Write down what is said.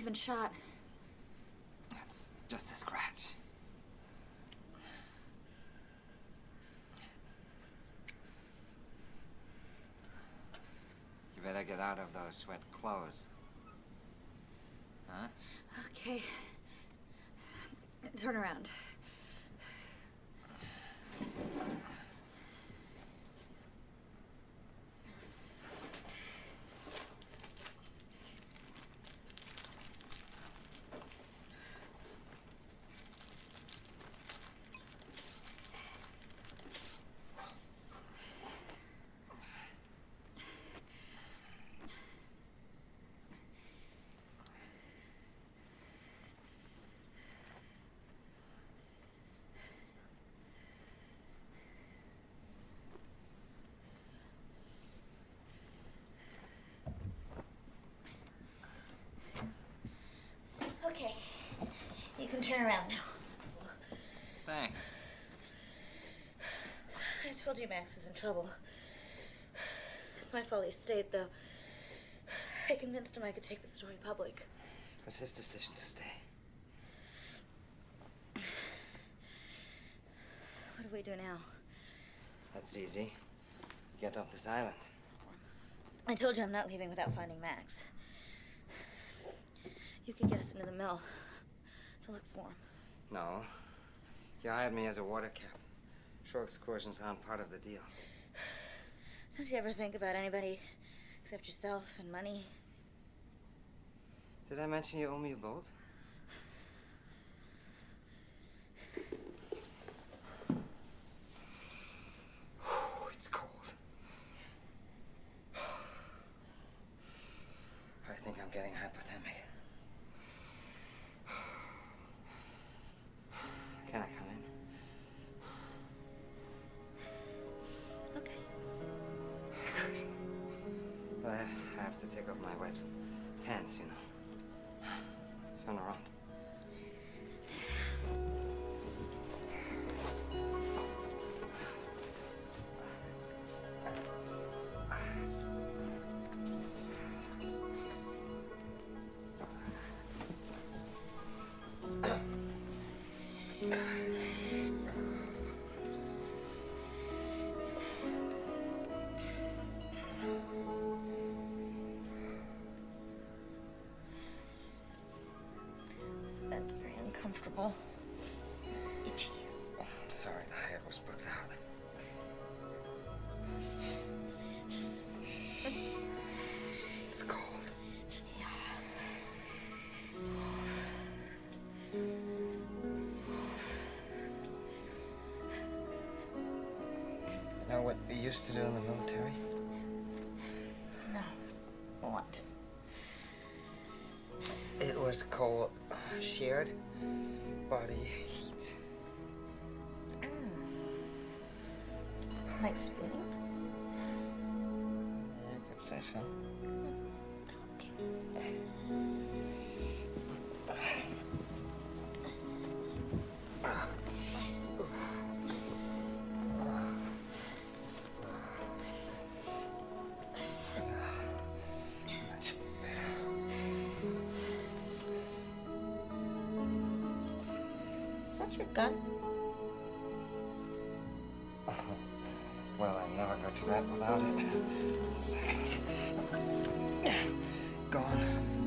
been shot. That's just a scratch. You better get out of those sweat clothes. Huh? Okay. Turn around. Okay, you can turn around now. Thanks. I told you Max was in trouble. It's my fault he stayed, though. I convinced him I could take the story public. It was his decision to stay. What do we do now? That's easy. Get off this island. I told you I'm not leaving without finding Max. You could get us into the mill to look for him. No. You hired me as a water cap. Shore excursions aren't part of the deal. Don't you ever think about anybody except yourself and money? Did I mention you owe me a boat? It's cold. I think I'm getting hypothermic. Can I come in? Okay. Good. But I have to take off my wet pants, you know. Turn around. This bed's very uncomfortable. Itchy. Oh, I'm sorry, the hire was booked out. It's cold. You know what we used to do in the military? No. What? It was called shared body heat. Like spooning? You could say so. Okay. Much better. Is that your gun? Well, I never go to bed without it. Second. Gone.